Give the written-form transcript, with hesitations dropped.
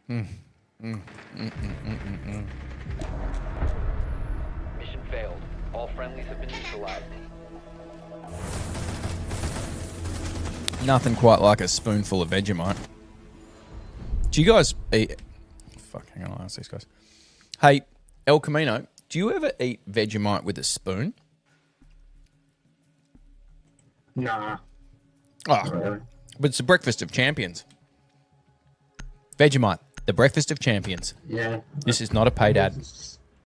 Mission failed. All friendlies have been neutralized. Nothing quite like a spoonful of Vegemite. Do you guys eat... Fuck, hang on, I'll ask these guys. Hey, El Camino, do you ever eat Vegemite with a spoon? Nah. Oh, Really. but it's the breakfast of champions. Vegemite, the breakfast of champions. Yeah. This is not a paid ad.